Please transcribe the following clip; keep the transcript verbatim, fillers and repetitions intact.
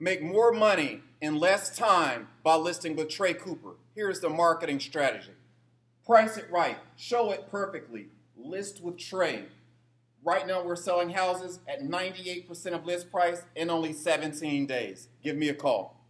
Make more money in less time by listing with Trey Cooper. Here's the marketing strategy. Price it right. Show it perfectly. List with Trey. Right now we're selling houses at ninety-eight percent of list price in only seventeen days. Give me a call.